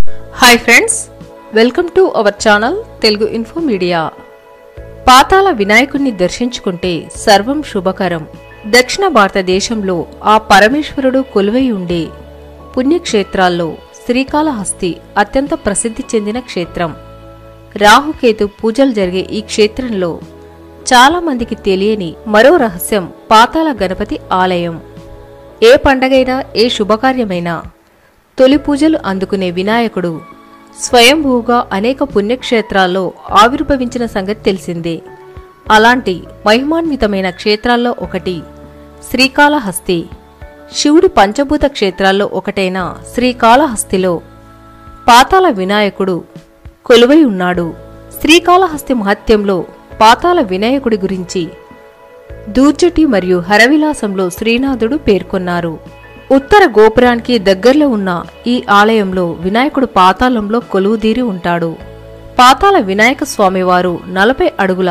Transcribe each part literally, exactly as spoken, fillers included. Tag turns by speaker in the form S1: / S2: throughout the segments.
S1: Hi friends, welcome to our channel Telugu info media. పాతాళ వినాయకుణ్ణి దర్శించుకుంటే సర్వం శుభకరం. దక్షిణ భారతదేశంలో ఆ పరమేశ్వరుడు కొలువై ఉండే పుణ్యక్షేత్రాల్లో శ్రీకాళహస్తి అత్యంత ప్రసిద్ధి చెందిన క్షేత్రం. రాహుకేతు పూజలు జరిగే ఈ క్షేత్రంలో చాలా మందికి తెలియని మరో రహస్యం పాతాళ గణపతి ఆలయం. ఏ పండగైనా ఏ శుభకార్యమైనా తొలి పూజలు అందుకునే వినాయకుడు స్వయంభూగా అనేక పుణ్యక్షేత్రాల్లో ఆవిర్భవించిన సంగతి తెలిసిందే. అలాంటి మహిమాన్వితమైన క్షేత్రాల్లో ఒకటి శ్రీకాళహస్తి. శివుడి పంచభూత క్షేత్రాల్లో ఒకటైన శ్రీకాళహస్తిలో పాతాళ వినాయకుడు కొలువై ఉన్నాడు. శ్రీకాళహస్తి మహత్యంలో పాతాళ వినాయకుడి గురించి దూర్జటి మరియు హరవిలాసంలో శ్రీనాథుడు పేర్కొన్నారు. ఉత్తర గోపురానికి దగ్గరలో ఉన్న ఈ ఆలయంలో వినాయకుడు పాతాళంలో కొలువుదీరి ఉంటాడు. పాతాళ వినాయక స్వామివారు నలభై అడుగుల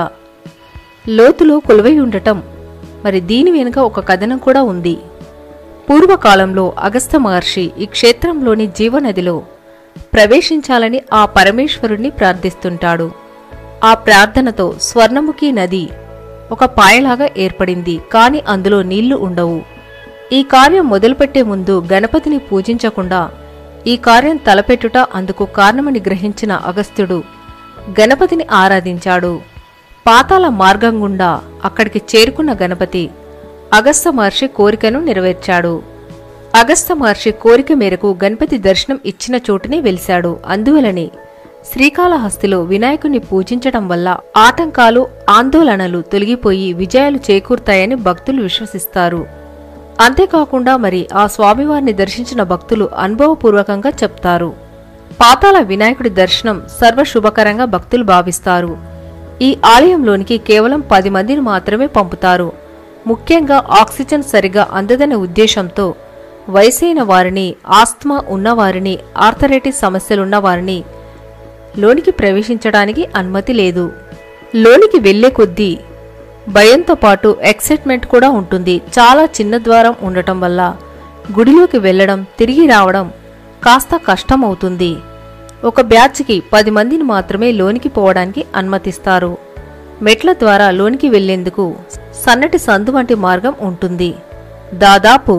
S1: లోతులో కొలువై ఉండటం, మరి దీని వెనుక ఒక కథనం కూడా ఉంది. పూర్వకాలంలో అగస్త్య మహర్షి ఈ క్షేత్రంలోని జీవనదిలో ప్రవేశించాలని ఆ పరమేశ్వరుణ్ణి ప్రార్థిస్తుంటాడు. ఆ ప్రార్థనతో స్వర్ణముఖి నది ఒక పాయలాగా ఏర్పడింది. కాని అందులో నీళ్లు ఉండవు. ఈ కార్యం మొదలుపెట్టే ముందు గణపతిని పూజించకుండా ఈ కార్యం తలపెట్టుట అందుకు కారణమని గ్రహించిన అగస్త్యుడు గణపతిని ఆరాధించాడు. పాతాళ మార్గం గుండా అక్కడికి చేరుకున్న గణపతి అగస్త్య మహర్షి కోరికను నెరవేర్చాడు. అగస్త్య మహర్షి కోరిక మేరకు గణపతి దర్శనం ఇచ్చిన చోటునే వెలిశాడు. అందువలనే శ్రీకాళహస్తిలో వినాయకుని పూజించడం వల్ల ఆటంకాలు, ఆందోళనలు తొలగిపోయి విజయాలు చేకూరుతాయని భక్తులు విశ్వసిస్తారు. అంతేకాకుండా మరి ఆ స్వామివారిని దర్శించిన భక్తులు అనుభవపూర్వకంగా చెప్తారు. పాతాళ వినాయకుడి దర్శనం సర్వశుభకరంగా భక్తులు భావిస్తారు. ఈ ఆలయంలోనికి కేవలం పది మందిని మాత్రమే పంపుతారు. ముఖ్యంగా ఆక్సిజన్ సరిగా అందదనే ఉద్దేశంతో వయసైన వారిని, ఆస్త్మా ఉన్నవారిని, ఆర్థరైటిస్ సమస్యలున్న వారిని లోనికి ప్రవేశించడానికి అనుమతి లేదు. లోనికి వెళ్లే కొద్దీ భయంతో పాటు ఎక్సైట్మెంట్ కూడా ఉంటుంది. చాలా చిన్న ద్వారం ఉండటం వల్ల గుడిలోకి వెళ్లడం, తిరిగి రావడం కాస్త కష్టమవుతుంది. ఒక బ్యాచ్కి పది మందిని మాత్రమే లోనికి పోవడానికి అనుమతిస్తారు. మెట్ల ద్వారా లోనికి వెళ్లేందుకు సన్నటి సందు వంటి మార్గం ఉంటుంది. దాదాపు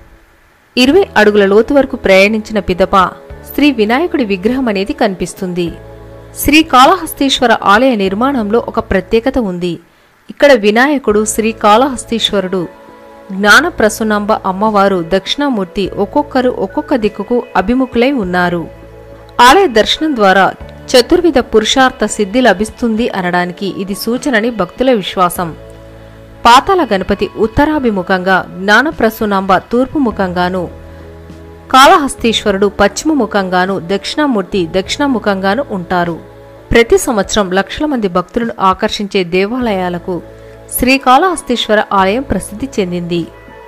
S1: ఇరవై అడుగుల లోతు వరకు ప్రయాణించిన పిదప శ్రీ వినాయకుడి విగ్రహం అనేది కనిపిస్తుంది. శ్రీకాళహస్తీశ్వర ఆలయ నిర్మాణంలో ఒక ప్రత్యేకత ఉంది. ఇక్కడ వినాయకుడు, శ్రీకాళహస్తీశ్వరుడు, జ్ఞానప్రసూనాంబ అమ్మవారు, దక్షిణామూర్తి ఒక్కొక్కరు ఒక్కొక్క దిక్కుకు అభిముఖులై ఉన్నారు. ఆలయ దర్శనం ద్వారా చతుర్విధ పురుషార్థ సిద్ధి లభిస్తుంది అనడానికి ఇది సూచనని భక్తుల విశ్వాసం. పాతాళ గణపతి ఉత్తరాభిముఖంగా, జ్ఞానప్రసూనాంబ తూర్పు ముఖంగాను, కాళహస్తీశ్వరుడు పశ్చిమ ముఖంగాను, దక్షిణామూర్తి దక్షిణముఖంగాను ఉంటారు. ప్రతి సంవత్సరం లక్షల మంది భక్తులను ఆకర్షించే దేవాలయాలకు శ్రీకాళహస్తీశ్వర ఆలయం ప్రసిద్ధి చెందింది.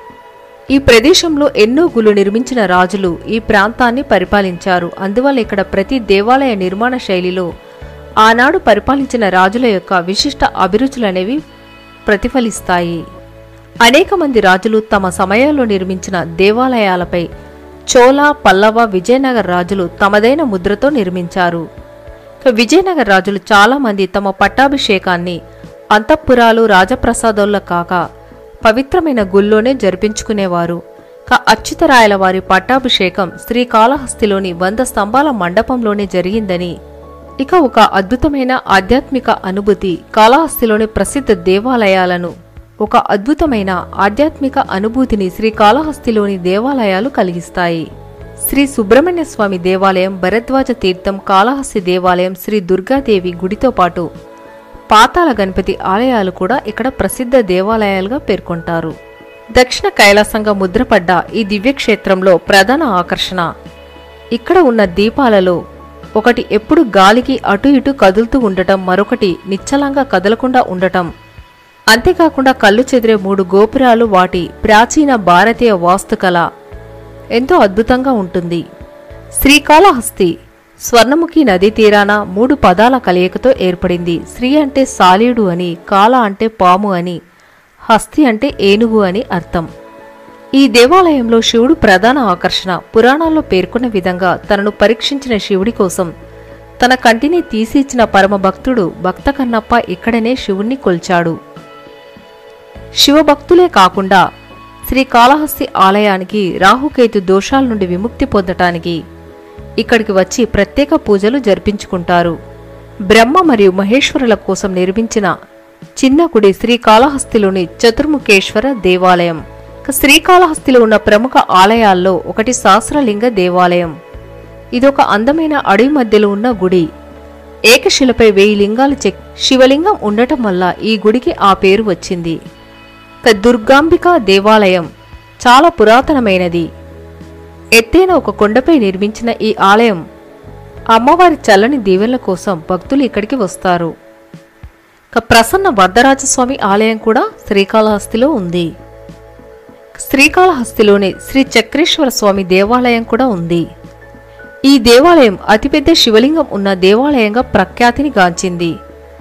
S1: ఈ ప్రదేశంలో ఎన్నో గుళ్ళు నిర్మించిన రాజులు ఈ ప్రాంతాన్ని పరిపాలించారు. అందువల్ల ఇక్కడ ప్రతి దేవాలయ నిర్మాణ శైలిలో ఆనాడు పరిపాలించిన రాజుల యొక్క విశిష్ట అభిరుచులనేవి ప్రతిఫలిస్తాయి. అనేక మంది రాజులు తమ సమయంలో నిర్మించిన దేవాలయాలపై చోళ, పల్లవ, విజయనగర రాజులు తమదైన ముద్రతో నిర్మించారు. విజయనగర రాజులు చాలా మంది తమ పట్టాభిషేకాన్ని అంతఃపురాలు, రాజప్రసాదాల్లో కాక పవిత్రమైన గుళ్ళోనే జరిపించుకునేవారు. క అచ్యుతరాయల వారి పట్టాభిషేకం శ్రీకాళహస్తిలోని వంద స్తంభాల మండపంలోనే జరిగిందని, ఇక ఒక అద్భుతమైన ఆధ్యాత్మిక అనుభూతి కాళహస్తిలోని ప్రసిద్ధ దేవాలయాలను ఒక అద్భుతమైన ఆధ్యాత్మిక అనుభూతిని శ్రీకాళహస్తిలోని దేవాలయాలు కలిగిస్తాయి. శ్రీ సుబ్రహ్మణ్య స్వామి దేవాలయం, భరద్వాజ తీర్థం, కాళహస్తి దేవాలయం, శ్రీ దుర్గాదేవి గుడితో పాటు పాతాళ గణపతి ఆలయాలు కూడా ఇక్కడ ప్రసిద్ధ దేవాలయాలుగా పేర్కొంటారు. దక్షిణ కైలాసంగా ముద్రపడ్డ ఈ దివ్యక్షేత్రంలో ప్రధాన ఆకర్షణ ఇక్కడ ఉన్న దీపాలలో ఒకటి ఎప్పుడు గాలికి అటు ఇటు కదులుతూ ఉండటం, మరొకటి నిశ్చలంగా కదలకుండా ఉండటం. అంతేకాకుండా కళ్ళు చెదిరే మూడు గోపురాలు, వాటి ప్రాచీన భారతీయ వాస్తుకళ ఎంతో అద్భుతంగా ఉంటుంది. శ్రీకాళహస్తి స్వర్ణముఖి నదీ తీరాన మూడు పదాల కలయికతో ఏర్పడింది. శ్రీ అంటే సాలీడు అని, కాళ అంటే పాము అని, హస్తి అంటే ఏనుగు అని అర్థం. ఈ దేవాలయంలో శివుడు ప్రధాన ఆకర్షణ. పురాణాల్లో పేర్కొన్న విధంగా తనను పరీక్షించిన శివుడి కోసం తన కంటిని తీసి ఇచ్చిన పరమ భక్తుడు భక్త కన్నప్ప ఇక్కడనే శివుణ్ణి కొల్చాడు. శివభక్తులే కాకుండా శ్రీకాళహస్తి ఆలయానికి రాహుకేతు దోషాల నుండి విముక్తి పొందటానికి ఇక్కడికి వచ్చి ప్రత్యేక పూజలు జరిపించుకుంటారు. బ్రహ్మ మరియు మహేశ్వరుల కోసం నిర్మించిన చిన్న గుడి శ్రీకాళహస్తిలోని చతుర్ముఖేశ్వర దేవాలయం. శ్రీకాళహస్తిలో ఉన్న ప్రముఖ ఆలయాల్లో ఒకటి సహస్రలింగ దేవాలయం. ఇదొక అందమైన అడవి మధ్యలో ఉన్న గుడి. ఏకశిలపై వెయ్యి లింగాలు చెక్ శివలింగం ఉండటం వల్ల ఈ గుడికి ఆ పేరు వచ్చింది. దుర్గాంబిక దేవాలయం చాలా పురాతనమైనది. ఎత్తైన ఒక కొండపై నిర్మించిన ఈ ఆలయం అమ్మవారి చల్లని దీవెనల కోసం భక్తులు ఇక్కడికి వస్తారు. ప్రసన్న వరదరాజస్వామి ఆలయం కూడా శ్రీకాళహస్తిలో ఉంది. శ్రీకాళహస్తిలోని శ్రీ చక్రేశ్వర స్వామి దేవాలయం కూడా ఉంది. ఈ దేవాలయం అతిపెద్ద శివలింగం ఉన్న దేవాలయంగా ప్రఖ్యాతిని గాంచింది.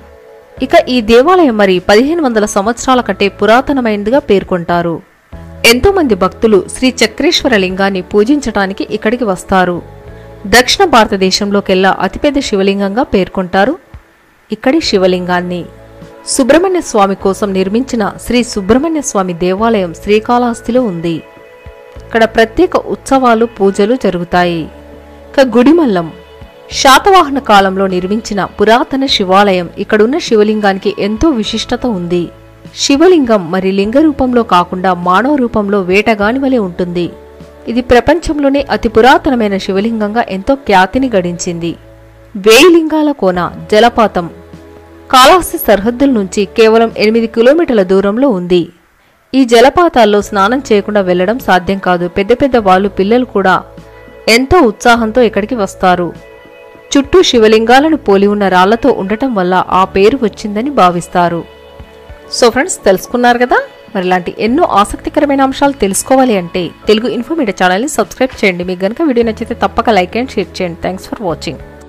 S1: ఇక ఈ దేవాలయం మరి పదిహేను వందల సంవత్సరాల కంటే పురాతనమైనదిగా పేర్కొంటారు. ఎంతో మంది భక్తులు శ్రీ చక్రేశ్వర లింగాన్ని పూజించటానికి ఇక్కడికి వస్తారు. దక్షిణ భారతదేశంలోకెల్లా అతిపెద్ద శివలింగంగా పేర్కొంటారు ఇక్కడి శివలింగాన్ని. సుబ్రహ్మణ్య స్వామి కోసం నిర్మించిన శ్రీ సుబ్రహ్మణ్య స్వామి దేవాలయం శ్రీకాళహస్తిలో ఉంది. ఇక్కడ ప్రత్యేక ఉత్సవాలు పూజలు జరుగుతాయి. ఇక గుడిమల్లం శాతవాహన కాలంలో నిర్మించిన పురాతన శివాలయం. ఇక్కడున్న శివలింగానికి ఎంతో విశిష్టత ఉంది. శివలింగం మరి లింగ రూపంలో కాకుండా మానవ రూపంలో వేటగాని వలె ఉంటుంది. ఇది ప్రపంచంలోనే అతి పురాతనమైన శివలింగంగా ఎంతో ఖ్యాతిని గడించింది. వేయి లింగాల కోన జలపాతం కాళహస్తి సరిహద్దుల నుంచి కేవలం ఎనిమిది కిలోమీటర్ల దూరంలో ఉంది. ఈ జలపాతాల్లో స్నానం చేయకుండా వెళ్లడం సాధ్యం కాదు. పెద్ద పెద్ద వాళ్ళు పిల్లలు కూడా ఎంతో ఉత్సాహంతో ఇక్కడికి వస్తారు. చుట్టూ శివలింగాలను పోలి ఉన్న రాళ్లతో ఉండటం వల్ల ఆ పేరు వచ్చిందని భావిస్తారు. సో ఫ్రెండ్స్, తెలుసుకున్నారు కదా. మరి ఇలాంటి ఎన్నో ఆసక్తికరమైన అంశాలు తెలుసుకోవాలి అంటే తెలుగు ఇన్ఫో మీడియా ఛానల్ని సబ్స్క్రైబ్ చేయండి. మీకు గనుక వీడియో నచ్చితే తప్పక లైక్ అండ్ షేర్ చేయండి. Thanks for watching.